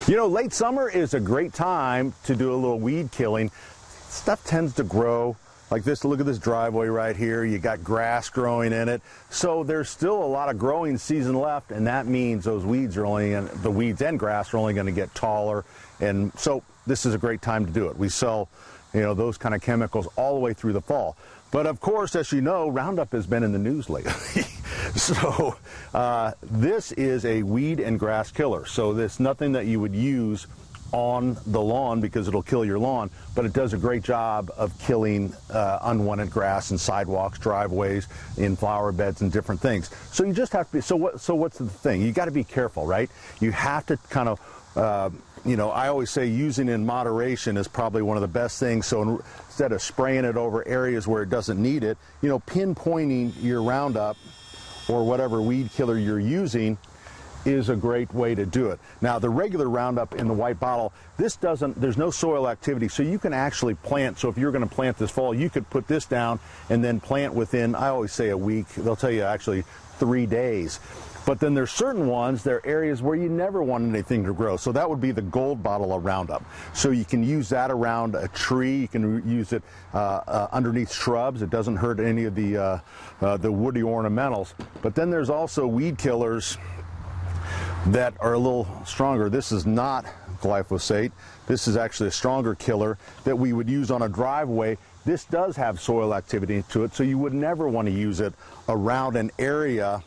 You know, late summer is a great time to do a little weed killing. Stuff tends to grow like this. Look at this driveway right here. You got grass growing in it. So there's still a lot of growing season left, and that means those weeds are the weeds and grass are only going to get taller. And so this is a great time to do it. We sell, you know, those kind of chemicals all the way through the fall. But of course, as you know, Roundup has been in the news lately. So this is a weed and grass killer. So there's nothing that you would use on the lawn because it'll kill your lawn, but it does a great job of killing unwanted grass in sidewalks, driveways, in flower beds and different things. So you just have to be, so what's the thing? You got to be careful, right? You have to kind of, you know, I always say using in moderation is probably one of the best things. So instead of spraying it over areas where it doesn't need it, you know, pinpointing your Roundup or whatever weed killer you're using is a great way to do it. Now, the regular Roundup in the white bottle, there's no soil activity, so you can actually plant. So if you're going to plant this fall, you could put this down and then plant within, I always say a week. They'll tell you actually 3 days. But then there's certain ones, there are areas where you never want anything to grow. So that would be the gold bottle of Roundup. So you can use that around a tree. You can use it underneath shrubs. It doesn't hurt any of the woody ornamentals. But then there's also weed killers that are a little stronger. This is not glyphosate. This is actually a stronger killer that we would use on a driveway. This does have soil activity to it, so you would never want to use it around an area.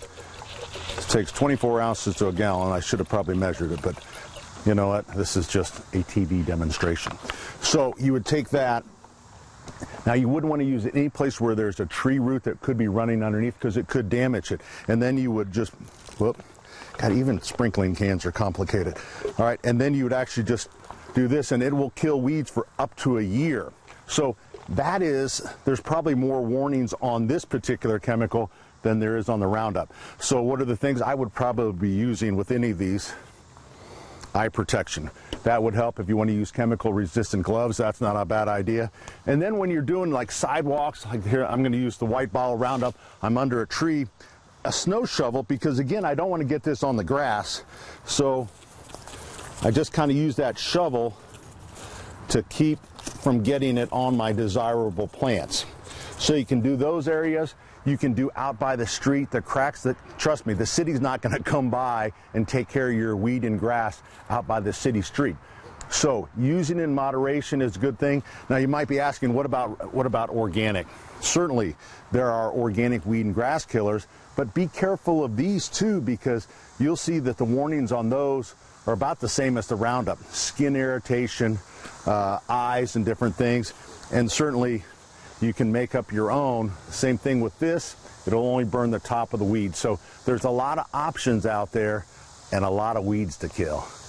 It takes 24 ounces to a gallon. I should have probably measured it, but you know what? This is just a TV demonstration. So you would take that. Now, you wouldn't want to use it any place where there's a tree root that could be running underneath because it could damage it. And then you would just, whoop, God, even sprinkling cans are complicated. All right, and then you would actually just do this, and it will kill weeds for up to a year. So there's probably more warnings on this particular chemical than there is on the Roundup. So what are the things I would probably be using with any of these? Eye protection. That would help if you want to use chemical resistant gloves. That's not a bad idea. And then when you're doing like sidewalks, like here, I'm going to use the white bottle Roundup. I'm under a tree. A snow shovel, because again, I don't want to get this on the grass. So I just kind of use that shovel to keep from getting it on my desirable plants. So you can do those areas. You can do out by the street, the cracks that, trust me, the city's not going to come by and take care of your weed and grass out by the city street. So using in moderation is a good thing. Now you might be asking, what about organic? Certainly there are organic weed and grass killers, but be careful of these too, because you'll see that the warnings on those are about the same as the Roundup. Skin irritation, eyes and different things. And certainly you can make up your own. Same thing with this. It'll only burn the top of the weed. So there's a lot of options out there and a lot of weeds to kill.